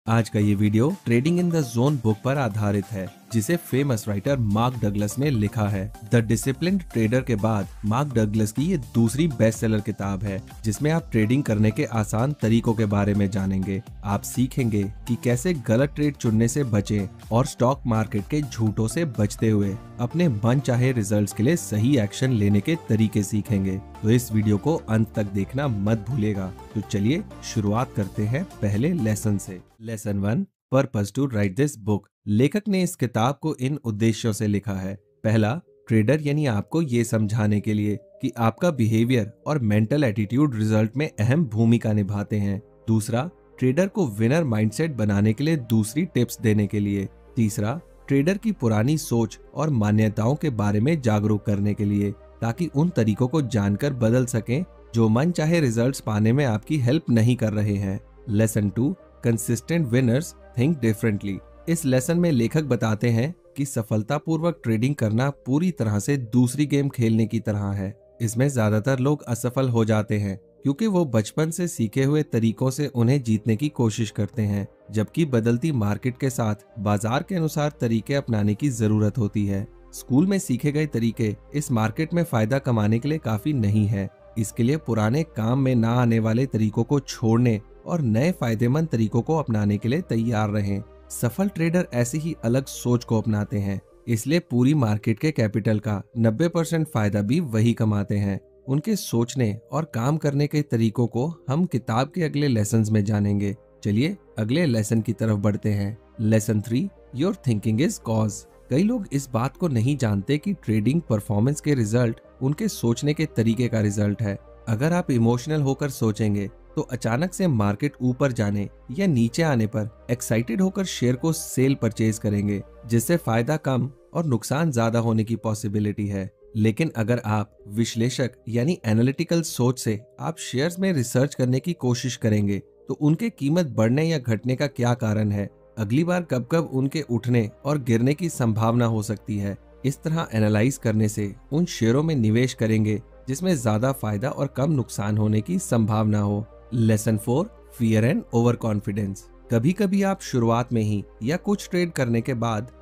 आज का ये video trading in the zone book पर आधारित है, जिसे फेमस राइटर मार्क डगलस ने लिखा है। द डिसिप्लिन्ड ट्रेडर के बाद मार्क डगलस की ये दूसरी बेस्ट सेलर किताब है, जिसमें आप ट्रेडिंग करने के आसान तरीकों के बारे में जानेंगे। आप सीखेंगे कि कैसे गलत ट्रेड चुनने से बचें और स्टॉक मार्केट के झूठों से बचते हुए अपने मनचाहे रिजल्ट्स के लिए सही एक्शन लेने के तरीके सीखेंगे। तो इस वीडियो को अंत तक देखना मत भूलिएगा। तो चलिए शुरुआत करते हैं पहले लेसन से। Lesson 1, purpose to write this book. लेखक ने इस किताब को इन उद्देश्यों से लिखा है। पहला, ट्रेडर यानी आपको ये समझाने के लिए कि आपका बिहेवियर और मेंटल एटीट्यूड रिजल्ट में अहम भूमिका निभाते हैं। दूसरा, ट्रेडर को विनर माइंडसेट बनाने के लिए दूसरी टिप्स देने के लिए। तीसरा, ट्रेडर की पुरानी सोच और मान्यताओं के बारे में जागरूक करने के लिए, ताकि उन तरीकों को जानकर बदल सकें जो मनचाहे रिजल्ट्स पाने में आपकी हेल्प नहीं कर रहे हैं। Lesson 2, consistent winners think differently. इस लेसन में लेखक बताते हैं कि सफलतापूर्वक ट्रेडिंग करना पूरी तरह से दूसरी गेम खेलने की तरह है। इसमें ज्यादातर लोग असफल हो जाते हैं क्योंकि वो बचपन से सीखे हुए तरीकों से उन्हें जीतने की कोशिश करते हैं, जबकि बदलती मार्केट के साथ बाजार के अनुसार तरीके अपनाने की जरूरत होती है। स्कूल में सीखे गए तरीके इस मार्केट में फायदा कमाने के लिए काफी नहीं है। इसके लिए पुराने काम में ना आने वाले तरीकों को छोड़ने और नए फायदेमंद तरीकों को अपनाने के लिए तैयार रहें। सफल ट्रेडर ऐसी ही अलग सोच को अपनाते हैं, इसलिए पूरी मार्केट के कैपिटल का 90% फायदा भी वही कमाते हैं। उनके सोचने और काम करने के तरीकों को हम किताब के अगले लेसन्स में जानेंगे। चलिए अगले लेसन की तरफ बढ़ते हैं। Lesson 3, your thinking is cause. कई लोग इस बात को नहीं जानते कि ट्रेडिंग परफॉर्मेंस के रिजल्ट उनके सोचने के तरीके का रिजल्ट है। अगर आप इमोशनल होकर सोचेंगे तो अचानक से मार्केट ऊपर जाने या नीचे आने पर एक्साइटेड होकर शेयर को सेल परचेज करेंगे, जिससे फायदा कम और नुकसान ज्यादा होने की पॉसिबिलिटी है। लेकिन अगर आप विश्लेषक यानी एनालिटिकल सोच से आप शेयर्स में रिसर्च करने की कोशिश करेंगे तो उनके कीमत बढ़ने या घटने का क्या कारण है, अगली बार कब कब उनके उठने और गिरने की संभावना हो सकती है, इस तरह एनालाइज करने से उन शेयरों में निवेश करेंगे जिसमें ज्यादा फायदा और कम नुकसान होने की संभावना हो। Lesson 4, fear and over confidence. कभी कभी आप शुरुआत में ही या कुछ ट्रेड करने के बाद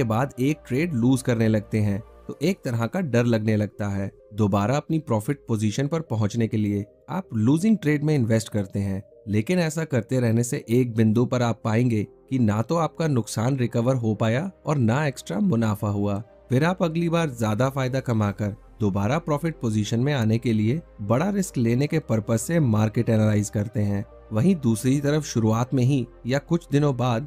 एक ट्रेड लूज करने लगते हैं तो एक तरह का डर लगने लगता है। दोबारा अपनी प्रॉफिट पोजीशन पर पहुंचने के लिए आप लूजिंग ट्रेड में इन्वेस्ट करते हैं, लेकिन ऐसा करते रहने से एक बिंदु पर आप पाएंगे कि ना तो आपका नुकसान रिकवर हो पाया और ना एक्स्ट्रा मुनाफा हुआ। फिर आप अगली बार ज्यादा फायदा कमाकर दोबारा प्रॉफिट पोजीशन में आने के लिए बड़ा रिस्क लेने के पर्पस से मार्केट एनालाइज करते हैं। वहीं दूसरी तरफ शुरुआत में ही या कुछ दिनों बाद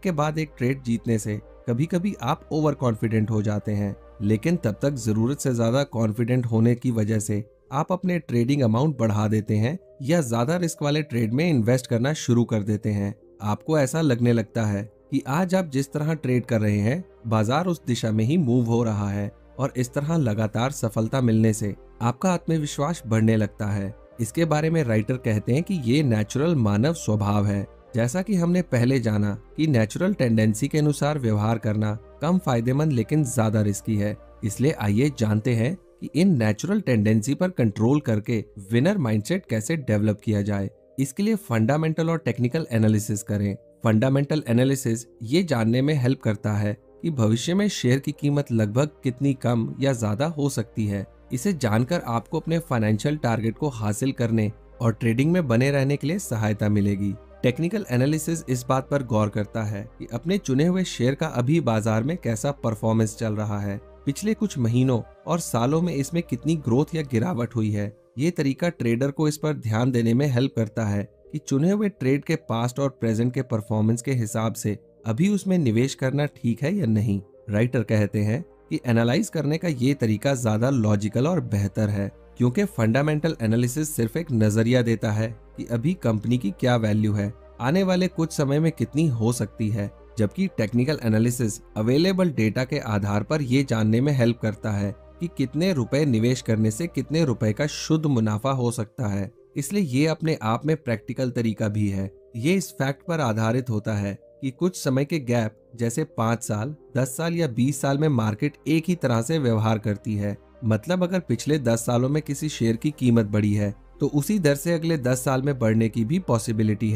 एक ट्रेड जीतने से कभी कभी आप ओवर कॉन्फिडेंट हो जाते हैं, लेकिन तब तक जरूरत से ज्यादा कॉन्फिडेंट होने की वजह से आप अपने ट्रेडिंग अमाउंट बढ़ा देते हैं या ज्यादा रिस्क वाले ट्रेड में इन्वेस्ट करना शुरू कर देते हैं। आपको ऐसा लगने लगता है कि आज आप जिस तरह ट्रेड कर रहे हैं बाजार उस दिशा में ही मूव हो रहा है, और इस तरह लगातार सफलता मिलने से आपका आत्मविश्वास बढ़ने लगता है। इसके बारे में राइटर कहते हैं कि ये नेचुरल मानव स्वभाव है। जैसा कि हमने पहले जाना कि नेचुरल टेंडेंसी के अनुसार व्यवहार करना कम फायदेमंद लेकिन ज्यादा रिस्की है। इसलिए आइए जानते हैं कि इन नेचुरल टेंडेंसी पर कंट्रोल करके विनर माइंडसेट कैसे डेवलप किया जाए। इसके लिए फंडामेंटल और टेक्निकल एनालिसिस करें। फंडामेंटल एनालिसिस ये जानने में हेल्प करता है कि भविष्य में शेयर की कीमत लगभग कितनी कम या ज्यादा हो सकती है। इसे जानकर आपको अपने फाइनेंशियल टारगेट को हासिल करने और ट्रेडिंग में बने रहने के लिए सहायता मिलेगी। टेक्निकल एनालिसिस इस बात पर गौर करता है कि अपने चुने हुए शेयर का अभी बाजार में कैसा परफॉर्मेंस चल रहा है, पिछले कुछ महीनों और सालों में इसमें कितनी ग्रोथ या गिरावट हुई है। ये तरीका ट्रेडर को इस पर ध्यान देने में हेल्प करता है कि चुने हुए ट्रेड के पास्ट और प्रेजेंट के परफॉर्मेंस के हिसाब से अभी उसमें निवेश करना ठीक है या नहीं। राइटर कहते हैं कि एनालाइज करने का ये तरीका ज्यादा लॉजिकल और बेहतर है, क्योंकि फंडामेंटल एनालिसिस सिर्फ एक नजरिया देता है कि अभी कंपनी की क्या वैल्यू है, आने वाले कुछ समय में कितनी हो सकती है, जबकि टेक्निकल एनालिसिस अवेलेबल डेटा के आधार पर ये जानने में हेल्प करता है कि कितने रुपए निवेश करने से कितने रुपए का शुद्ध मुनाफा हो सकता है। इसलिए ये अपने आप में प्रैक्टिकल तरीका भी है। ये इस फैक्ट पर आधारित होता है कि कुछ समय के गैप जैसे 5 साल, 10 साल या 20 साल में मार्केट एक ही तरह से व्यवहार करती है। मतलब अगर पिछले 10 सालों में किसी शेयर की कीमत बढ़ी है तो उसी दर से अगले 10 साल में बढ़ने की भी पॉसिबिलिटी है।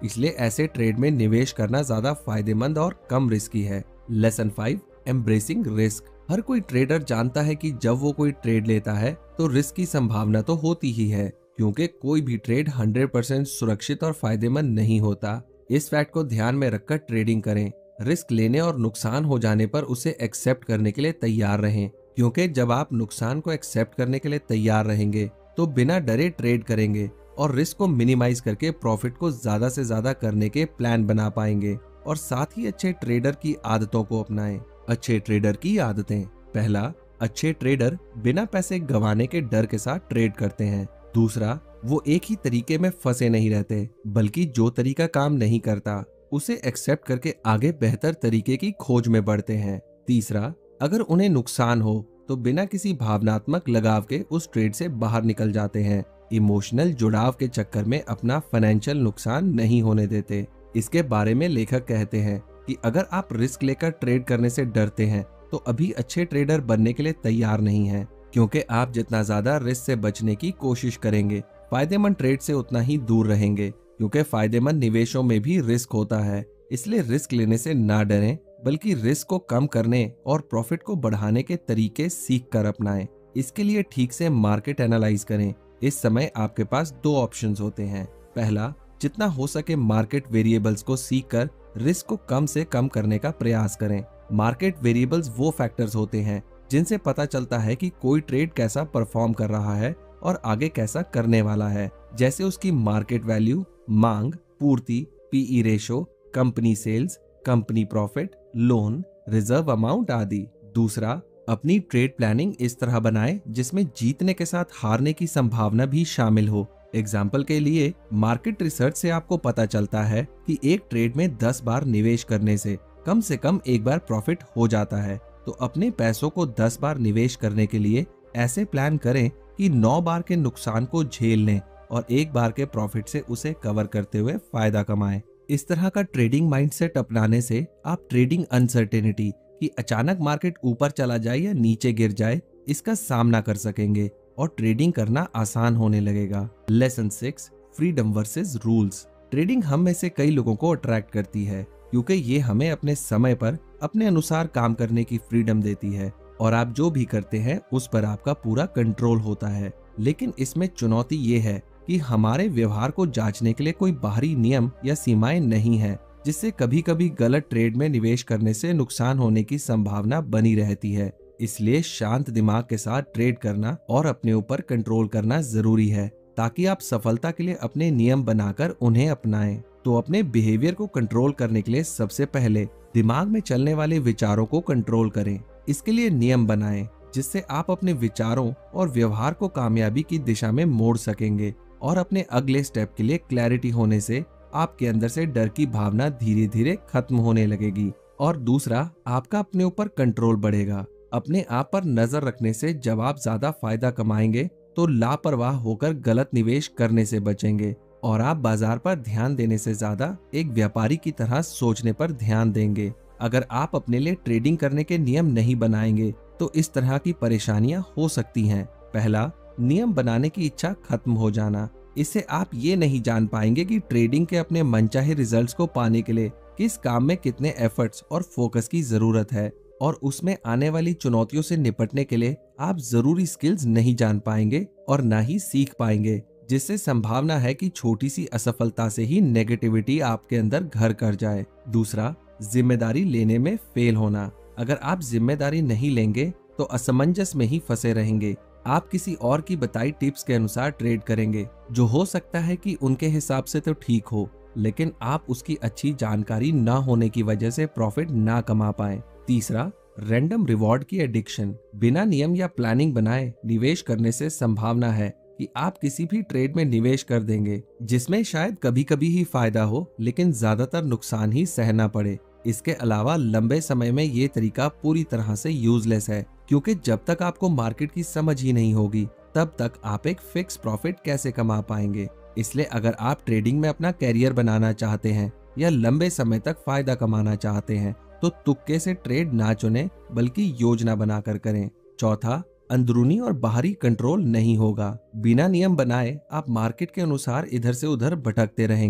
इसलिए ऐसे ट्रेड में निवेश करना ज्यादा फायदेमंद और कम रिस्की है। Lesson 5, embracing risk. हर कोई ट्रेडर जानता है कि जब वो कोई ट्रेड लेता है तो रिस्क की संभावना तो होती ही है, क्योंकि कोई भी ट्रेड 100% सुरक्षित और फायदेमंद नहीं होता। इस फैक्ट को ध्यान में रखकर ट्रेडिंग करें। रिस्क लेने और नुकसान हो जाने पर उसे एक्सेप्ट करने के लिए तैयार रहें, क्योंकि जब आप नुकसान को एक्सेप्ट करने के लिए तैयार रहेंगे तो बिना डरे ट्रेड करेंगे और रिस्क को मिनिमाइज करके प्रॉफिट को ज्यादा से ज्यादा करने के प्लान बना पाएंगे। और साथ ही अच्छे ट्रेडर की आदतों को अपनाएं। अच्छे ट्रेडर की आदतें। पहला, अच्छे ट्रेडर बिना पैसे गंवाने के डर के साथ ट्रेड करते हैं। दूसरा, वो एक ही तरीके में फंसे नहीं रहते, बल्कि जो तरीका काम नहीं करता उसे एक्सेप्ट करके आगे बेहतर तरीके की खोज में बढ़ते हैं। तीसरा, अगर उन्हें नुकसान हो तो बिना किसी भावनात्मक लगाव के उस ट्रेड से बाहर निकल जाते हैं। इमोशनल जुड़ाव के चक्कर में अपना फाइनेंशियल नुकसान नहीं होने देते। इसके बारे में लेखक कहते हैं कि अगर आप रिस्क लेकर ट्रेड करने से डरते हैं तो अभी अच्छे ट्रेडर बनने के लिए तैयार नहीं हैं, क्योंकि आप जितना ज्यादा रिस्क से बचने की कोशिश करेंगे, फायदेमंद ट्रेड से उतना ही दूर रहेंगे, क्योंकि फायदेमंद निवेशों में भी रिस्क होता है। इसलिए रिस्क लेने से ना डरें, बल्कि रिस्क को कम करने और प्रॉफिट को बढ़ाने के तरीके सीख कर अपनाएं। इसके लिए ठीक से मार्केट एनालाइज करें। इस समय आपके पास दो ऑप्शंस होते हैं। पहला, जितना हो सके मार्केट वेरिएबल्स को सीखकर रिस्क को कम से कम करने का प्रयास करें। मार्केट वेरिएबल्स वो फैक्टर्स होते हैं जिनसे पता चलता है कि कोई ट्रेड कैसा परफॉर्म कर रहा है और आगे कैसा करने वाला है, जैसे उसकी मार्केट वैल्यू, मांग, पूर्ति, PE ratio, company sales, company profit, loan, reserve amount आदि। दूसरा, अपनी ट्रेड प्लानिंग इस तरह बनाएं जिसमें जीतने के साथ हारने की संभावना भी शामिल हो। एग्जाम्पल के लिए, मार्केट रिसर्च से आपको पता चलता है कि एक ट्रेड में 10 बार निवेश करने से कम एक बार प्रॉफिट हो जाता है, तो अपने पैसों को 10 बार निवेश करने के लिए ऐसे प्लान करें कि 9 बार के नुकसान को झेल लें और एक बार के प्रॉफिट से उसे कवर करते हुए फायदा कमाएं। इस तरह का ट्रेडिंग माइंडसेट अपनाने से आप ट्रेडिंग अनसर्टेनिटी कि अचानक मार्केट ऊपर चला जाए या नीचे गिर जाए, इसका सामना कर सकेंगे और ट्रेडिंग करना आसान होने लगेगा। Lesson 6, freedom versus rules. Trading हम में से कई लोगों को अट्रैक्ट करती है, क्योंकि ये हमें अपने समय पर अपने अनुसार काम करने की फ्रीडम देती है और आप जो भी करते हैं उस पर आपका पूरा कंट्रोल होता है। लेकिन इसमें चुनौती ये है कि हमारे व्यवहार को जांचने के लिए कोई बाहरी नियम या सीमाएं नहीं है, जिससे कभी कभी गलत ट्रेड में निवेश करने से नुकसान होने की संभावना बनी रहती है। इसलिए शांत दिमाग के साथ ट्रेड करना और अपने ऊपर कंट्रोल करना जरूरी है, ताकि आप सफलता के लिए अपने नियम बनाकर उन्हें अपनाएं। तो अपने बिहेवियर को कंट्रोल करने के लिए सबसे पहले दिमाग में चलने वाले विचारों को कंट्रोल करें। इसके लिए नियम बनाएं जिससे आप अपने विचारों और व्यवहार को कामयाबी की दिशा में मोड़ सकेंगे और अपने अगले स्टेप के लिए क्लैरिटी होने से आपके अंदर से डर की भावना धीरे धीरे खत्म होने लगेगी। और दूसरा, आपका अपने ऊपर कंट्रोल बढ़ेगा। अपने आप पर नजर रखने से जब आप ज्यादा फायदा कमाएंगे तो लापरवाह होकर गलत निवेश करने से बचेंगे और आप बाजार पर ध्यान देने से ज्यादा एक व्यापारी की तरह सोचने पर ध्यान देंगे। अगर आप अपने लिए ट्रेडिंग करने के नियम नहीं बनाएंगे तो इस तरह की परेशानियां हो सकती हैं। पहला, नियम बनाने की इच्छा खत्म हो जाना। इससे आप ये नहीं जान पाएंगे कि ट्रेडिंग के अपने मनचाहे रिजल्ट्स को पाने के लिए किस काम में कितने एफर्ट्स और फोकस की जरूरत है, और उसमें आने वाली चुनौतियों से निपटने के लिए आप जरूरी स्किल्स नहीं जान पाएंगे और ना ही सीख पाएंगे, जिससे संभावना है कि छोटी सी असफलता से ही नेगेटिविटी आपके अंदर घर कर जाए। दूसरा, जिम्मेदारी लेने में फेल होना। अगर आप जिम्मेदारी नहीं लेंगे तो असमंजस में ही फंसे रहेंगे। आप किसी और की बताई टिप्स के अनुसार ट्रेड करेंगे, जो हो सकता है कि उनके हिसाब से तो ठीक हो, लेकिन आप उसकी अच्छी जानकारी ना होने की वजह से प्रॉफिट ना कमा पाए। तीसरा, रैंडम रिवॉर्ड की एडिक्शन। बिना नियम या प्लानिंग बनाए निवेश करने से संभावना है कि आप किसी भी ट्रेड में निवेश कर देंगे जिसमें शायद कभी कभी ही फायदा हो, लेकिन ज्यादातर नुकसान ही सहना पड़े। इसके अलावा लंबे समय में ये तरीका पूरी तरह से यूजलेस है, क्योंकि जब तक आपको मार्केट की समझ ही नहीं होगी तब तक आप एक फिक्स प्रॉफिट कैसे कमा पाएंगे। इसलिए अगर आप ट्रेडिंग में अपना कैरियर बनाना चाहते हैं या लंबे समय तक फायदा कमाना चाहते हैं तो तुक्के से ट्रेड ना चुनें, बल्कि योजना बनाकर करें। चौथा, अंदरूनी और बाहरी कंट्रोल नहीं होगा। बिना नियम बनाए आप मार्केट के अनुसार इधर से उधर भटकते रहेंगे।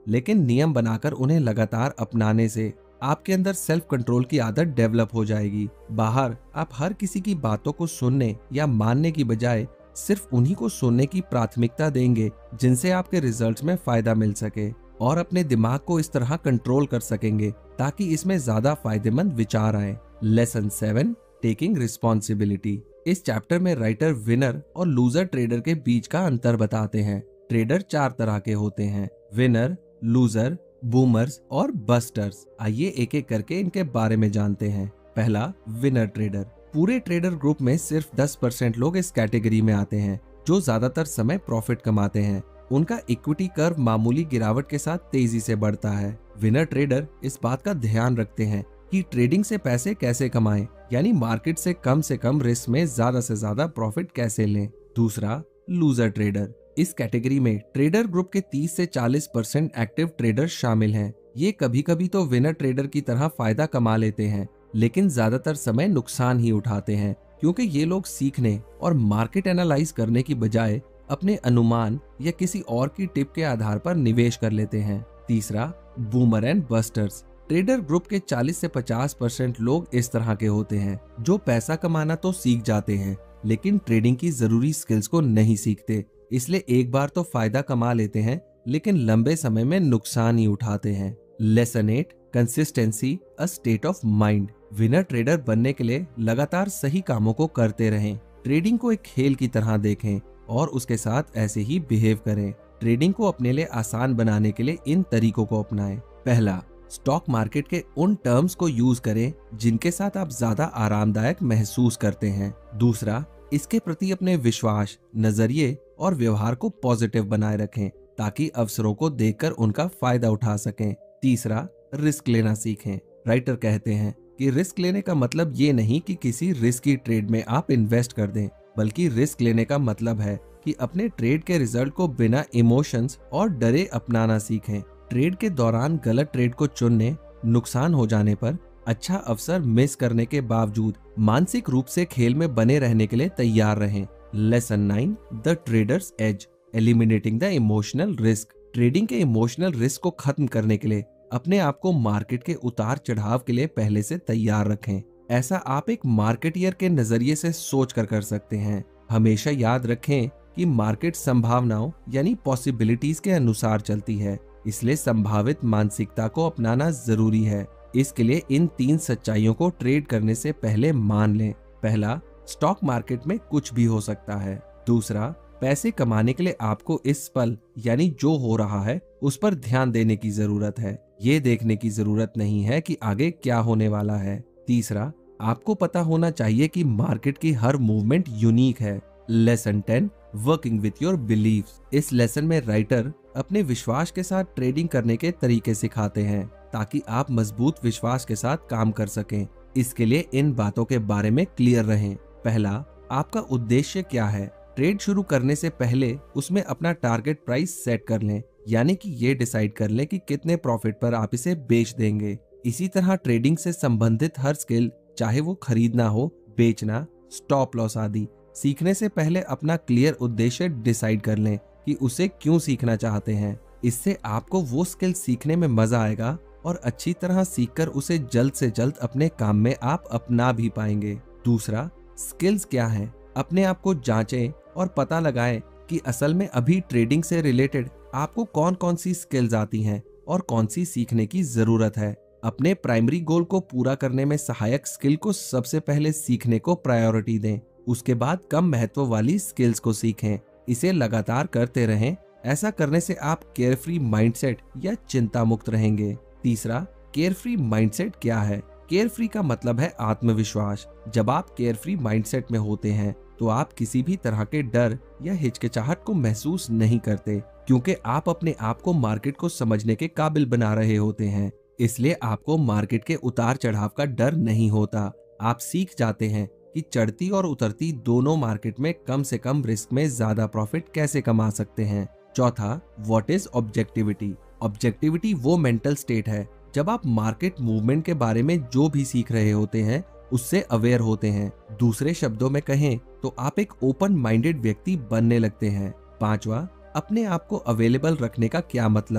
लेकिन नियम बनाकर उन्हें लगातार अपनाने से आपके अंदर सेल्फ कंट्रोल की आदत डेवलप हो जाएगी। बाहर आप हर किसी की बातों को सुनने या मानने की बजाय सिर्फ उन्हीं को सुनने की प्राथमिकता देंगे जिनसे आपके रिजल्ट्स में फायदा मिल सके, और अपने दिमाग को इस तरह कंट्रोल कर सकेंगे ताकि इसमें ज्यादा फायदेमंद विचार आए। Lesson 7, taking responsibility. इस चैप्टर में राइटर विनर और लूजर ट्रेडर के बीच का अंतर बताते हैं। ट्रेडर 4 तरह के होते हैं, विनर, लूजर, बूमर्स और बस्टर्स। आइए एक एक करके इनके बारे में जानते हैं। पहला, विनर ट्रेडर। पूरे ट्रेडर ग्रुप में सिर्फ 10% लोग इस कैटेगरी में आते हैं जो ज्यादातर समय प्रॉफिट कमाते हैं। उनका इक्विटी कर्व मामूली गिरावट के साथ तेजी से बढ़ता है। विनर ट्रेडर इस बात का ध्यान रखते हैं कि ट्रेडिंग से पैसे कैसे कमाएं, यानी मार्केट से कम रिस्क में ज्यादा से ज्यादा प्रॉफिट कैसे लें। दूसरा, लूजर ट्रेडर। इस कैटेगरी में ट्रेडर ग्रुप के 30 से 40% एक्टिव ट्रेडर शामिल हैं। ये कभी कभी तो विनर ट्रेडर की तरह फायदा कमा लेते हैं, लेकिन ज्यादातर समय नुकसान ही उठाते हैं, क्योंकि ये लोग सीखने और मार्केट एनालाइज करने की बजाय अपने अनुमान या किसी और की टिप के आधार पर निवेश कर लेते हैं। तीसरा, boomer and busters. Trader group के 40 से 50% लोग इस तरह के होते हैं जो पैसा कमाना तो सीख जाते हैं, लेकिन ट्रेडिंग की जरूरी स्किल्स को नहीं सीखते। इसलिए एक बार तो फायदा कमा लेते हैं, लेकिन लंबे समय में नुकसान ही उठाते हैं। Lesson 8, consistency, a state of mind. Winner trader बनने के लिए लगातार सही कामों को करते रहें। ट्रेडिंग को एक खेल की तरह देखें और उसके साथ ऐसे ही बिहेव करें। ट्रेडिंग को अपने लिए आसान बनाने के लिए इन तरीकों को अपनाएं। पहला, स्टॉक मार्केट के उन टर्म्स को यूज करें जिनके साथ आप ज्यादा आरामदायक महसूस करते हैं। दूसरा, इसके प्रति अपने विश्वास, नजरिए और व्यवहार को पॉजिटिव बनाए रखें ताकि अवसरों को देखकर उनका फायदा उठा सकें। तीसरा, रिस्क लेना सीखें। राइटर कहते हैं कि रिस्क लेने का मतलब ये नहीं कि किसी रिस्की ट्रेड में आप इन्वेस्ट कर दें, बल्कि रिस्क लेने का मतलब है कि अपने ट्रेड के रिजल्ट को बिना इमोशंस और डरे अपनाना सीखें। ट्रेड के दौरान गलत ट्रेड को चुनने, नुकसान हो जाने पर अच्छा अवसर मिस करने के बावजूद मानसिक रूप से खेल में बने रहने के लिए तैयार रहें। Lesson 9, the trader's edge, eliminating the emotional risk. Trading के इमोशनल रिस्क को खत्म करने के लिए अपने आप को मार्केट के उतार चढ़ाव के लिए पहले से तैयार रखें। ऐसा आप एक मार्केटियर के नजरिए से सोच कर सकते हैं। हमेशा याद रखें कि मार्केट संभावनाओं यानी पॉसिबिलिटीज के अनुसार चलती है, इसलिए संभावित मानसिकता को अपनाना जरूरी है। इसके लिए इन 3 सच्चाइयों को ट्रेड करने से पहले मान लें। पहला, स्टॉक मार्केट में कुछ भी हो सकता है। दूसरा, पैसे कमाने के लिए आपको इस पल यानी जो हो रहा है उस पर ध्यान देने की जरूरत है, ये देखने की जरूरत नहीं है कि आगे क्या होने वाला है। तीसरा, आपको पता होना चाहिए कि मार्केट की हर मूवमेंट यूनिक है। Lesson 10, working with your beliefs. इस लेसन में राइटर अपने विश्वास के साथ ट्रेडिंग करने के तरीके सिखाते हैं ताकि आप मजबूत विश्वास के साथ काम कर सकें। इसके लिए इन बातों के बारे में क्लियर रहें। पहला, आपका उद्देश्य क्या है। ट्रेड शुरू करने से पहले उसमें अपना टारगेट प्राइस सेट कर लें, यानी कि ये डिसाइड कर लें कि कितने प्रॉफिट पर आप इसे बेच देंगे। इसी तरह ट्रेडिंग से संबंधित हर स्किल, चाहे वो खरीदना हो, बेचना, स्टॉप लॉस आदि, सीखने से पहले अपना क्लियर उद्देश्य डिसाइड कर लें कि उसे क्यों सीखना चाहते हैं। इससे आपको वो स्किल सीखने में मजा आएगा और अच्छी तरह सीखकर उसे जल्द से जल्द अपने काम में आप अपना भी पाएंगे। दूसरा, स्किल्स क्या हैं? अपने आप को जांचें और पता लगाएं कि असल में अभी ट्रेडिंग से रिलेटेड आपको कौन कौन सी स्किल्स आती हैं और कौन सी सीखने की जरूरत है। अपने प्राइमरी गोल को पूरा करने में सहायक स्किल को सबसे पहले सीखने को प्रायोरिटी दें, उसके बाद कम महत्व वाली स्किल्स को सीखें। इसे लगातार करते रहें। ऐसा करने से आप केयरफ्री माइंडसेट या चिंता मुक्त रहेंगे। तीसरा, केयरफ्री माइंडसेट क्या है? केयरफ्री का मतलब है आत्मविश्वास। जब आप केयरफ्री माइंडसेट में होते हैं तो आप किसी भी तरह के डर या हिचकिचाहट को महसूस नहीं करते, क्योंकि आप अपने आप को मार्केट को समझने के काबिल बना रहे होते हैं। इसलिए आपको मार्केट के उतार चढ़ाव का डर नहीं होता। आप सीख जाते हैं कि चढ़ती और उतरती दोनों मार्केट में कम से कम रिस्क में ज्यादा प्रॉफिट कैसे कमा सकते हैं। चौथा, व्हाट इज ऑब्जेक्टिविटी? ऑब्जेक्टिविटी वो मेंटल स्टेट है जब आप मार्केट मूवमेंट के बारे में जो भी सीख रहे होते हैं उससे अवेयर होते हैं। दूसरे शब्दों में कहें तो आप एक ओपन माइंडेड व्यक्ति बनने लगते हैं। पांचवा, अपने आप को अवेलेबल रखने का क्या मतलब है?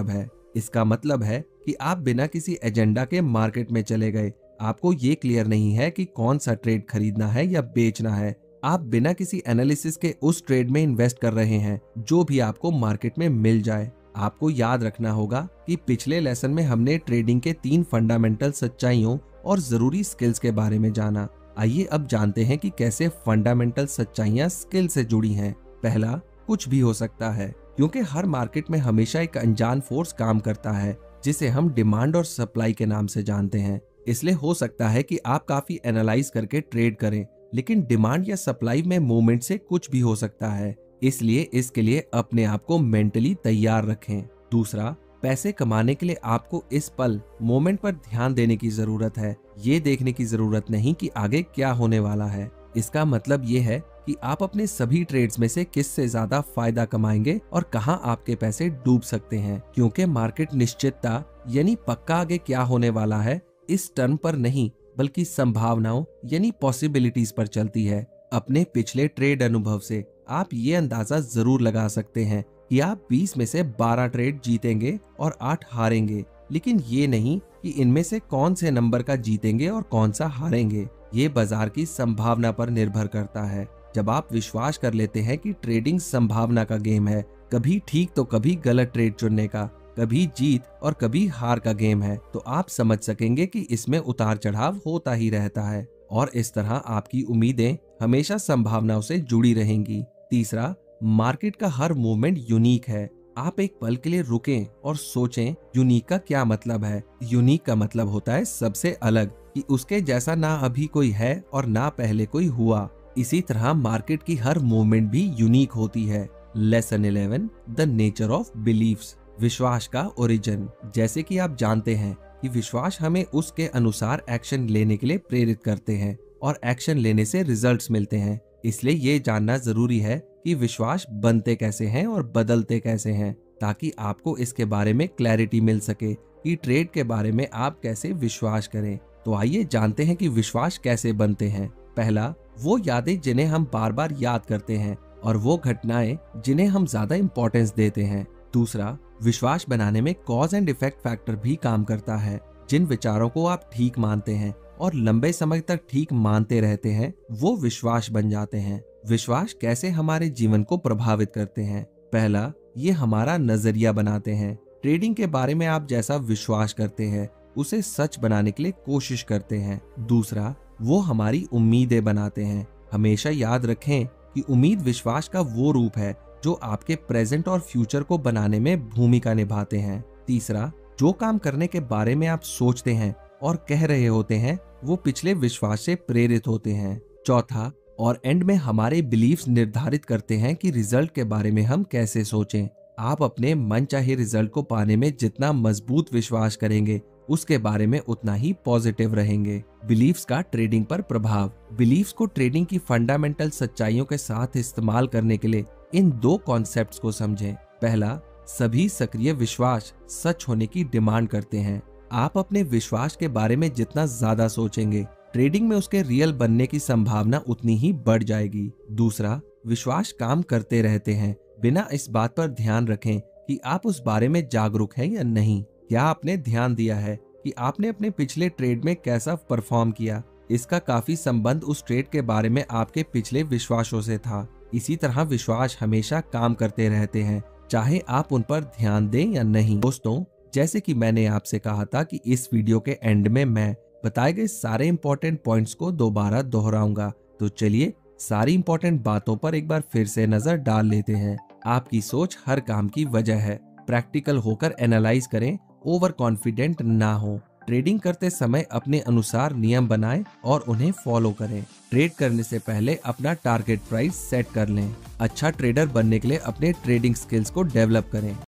इसका मतलब है कि आप बिना किसी एजेंडा के मार्केट में चले गए। आपको ये क्लियर नहीं है कि कौन सा ट्रेड खरीदना है या बेचना है। आप बिना किसी एनालिसिस के उस ट्रेड में इन्वेस्ट कर रहे हैं जो भी आपको मार्केट में मिल जाए। आपको याद रखना होगा कि पिछले लेसन में हमने ट्रेडिंग के 3 फंडामेंटल सच्चाइयों और जरूरी स्किल्स के बारे में जाना। आइए अब जानते हैं कि कैसे फंडामेंटल सच्चाइयां स्किल से जुड़ी हैं। पहला, कुछ भी हो सकता है, क्योंकि हर मार्केट में हमेशा एक अनजान फोर्स काम करता है जिसे हम डिमांड और सप्लाई के नाम से जानते हैं। इसलिए हो सकता है कि आप काफी एनालाइज करके ट्रेड करें, लेकिन डिमांड या सप्लाई में मूवमेंट से कुछ भी हो सकता है। इसलिए इसके लिए अपने आप को मेंटली तैयार रखें। दूसरा, पैसे कमाने के लिए आपको इस पल मोमेंट पर ध्यान देने की जरूरत है। ये देखने की जरूरत नहीं कि आगे क्या होने वाला है। इसका मतलब ये है कि आप अपने सभी ट्रेड्स में से किस से ज्यादा फायदा कमाएंगे और कहां आपके पैसे डूब सकते हैं, क्योंकि मार्केट निश्चितता यानी पक्का आगे क्या होने वाला है इस टर्म पर नहीं बल्कि संभावनाओं यानी पॉसिबिलिटीज पर चलती है। अपने पिछले ट्रेड अनुभव से आप ये अंदाजा जरूर लगा सकते हैं कि आप 20 में से 12 ट्रेड जीतेंगे और 8 हारेंगे, लेकिन ये नहीं कि इनमें से कौन से नंबर का जीतेंगे और कौन सा हारेंगे। ये बाजार की संभावना पर निर्भर करता है। जब आप विश्वास कर लेते हैं कि ट्रेडिंग संभावना का गेम है, कभी ठीक तो कभी गलत ट्रेड चुनने का, कभी जीत और कभी हार का गेम है, तो आप समझ सकेंगे कि इसमें उतार चढ़ाव होता ही रहता है और इस तरह आपकी उम्मीदें हमेशा संभावनाओं से जुड़ी रहेंगी। तीसरा, मार्केट का हर मूवमेंट यूनिक है। आप एक पल के लिए रुकें और सोचें यूनिक का क्या मतलब है। यूनिक का मतलब होता है सबसे अलग, कि उसके जैसा ना अभी कोई है और ना पहले कोई हुआ। इसी तरह मार्केट की हर मूवमेंट भी यूनिक होती है। Lesson 11, the nature of beliefs, विश्वास का ओरिजिन। जैसे कि आप जानते हैं कि विश्वास हमें उसके अनुसार एक्शन लेने के लिए प्रेरित करते हैं और एक्शन लेने से रिजल्ट्स मिलते हैं। इसलिए ये जानना जरूरी है कि विश्वास बनते कैसे हैं और बदलते कैसे हैं, ताकि आपको इसके बारे में क्लैरिटी मिल सके कि ट्रेड के बारे में आप कैसे विश्वास करें। तो आइए जानते हैं कि विश्वास कैसे बनते हैं। पहला, वो यादें जिन्हें हम बार बार याद करते हैं और वो घटनाएं जिन्हें हम ज्यादा इंपॉर्टेंस देते हैं। दूसरा, विश्वास बनाने में कॉज एंड इफेक्ट फैक्टर भी काम करता है। जिन विचारों को आप ठीक मानते हैं और लंबे समय तक ठीक मानते रहते हैं, वो विश्वास बन जाते हैं। विश्वास कैसे हमारे जीवन को प्रभावित करते हैं? पहला, ये हमारा नजरिया बनाते हैं। ट्रेडिंग के बारे में आप जैसा विश्वास करते हैं उसे सच बनाने के लिए कोशिश करते हैं। दूसरा, वो हमारी उम्मीदें बनाते हैं। हमेशा याद रखें कि उम्मीद विश्वास का वो रूप है जो आपके प्रेजेंट और फ्यूचर को बनाने में भूमिका निभाते हैं। तीसरा, जो काम करने के बारे में आप सोचते हैं और कह रहे होते हैं वो पिछले विश्वास से प्रेरित होते हैं। चौथा, और एंड में हमारे बिलीफ्स निर्धारित करते हैं कि रिजल्ट के बारे में हम कैसे सोचें। आप अपने मनचाहे रिजल्ट को पाने में जितना मजबूत विश्वास करेंगे उसके बारे में उतना ही पॉजिटिव रहेंगे। बिलीफ्स का ट्रेडिंग पर प्रभाव। बिलीफ्स को ट्रेडिंग की फंडामेंटल सच्चाइयों के साथ इस्तेमाल करने के लिए इन 2 कॉन्सेप्ट्स को समझें। पहला, सभी सक्रिय विश्वास सच होने की डिमांड करते हैं। आप अपने विश्वास के बारे में जितना ज्यादा सोचेंगे, ट्रेडिंग में उसके रियल बनने की संभावना उतनी ही बढ़ जाएगी। दूसरा, विश्वास काम करते रहते हैं बिना इस बात पर ध्यान रखें कि आप उस बारे में जागरूक हैं या नहीं। क्या आपने ध्यान दिया है कि आपने अपने पिछले ट्रेड में कैसा परफॉर्म किया? इसका काफी संबंध उस ट्रेड के बारे में आपके पिछले विश्वासों से था। इसी तरह विश्वास हमेशा काम करते रहते हैं, चाहे आप उन पर ध्यान दें या नहीं। दोस्तों, जैसे कि मैंने आपसे कहा था कि इस वीडियो के एंड में मैं बताए गए सारे इंपॉर्टेंट पॉइंट्स को दोबारा दोहराऊंगा। तो चलिए सारी इंपॉर्टेंट बातों पर एक बार फिर से नजर डाल लेते हैं। आपकी सोच हर काम की वजह है। प्रैक्टिकल होकर एनालाइज करें, ओवर कॉन्फिडेंट ना हो। ट्रेडिंग करते समय अपने अनुसार नियम बनाएं और उन्हें फॉलो करें। ट्रेड करने से पहले अपना टारगेट प्राइस सेट कर लें। अच्छा ट्रेडर बनने के लिए अपने ट्रेडिंग स्किल्स को डेवलप करें।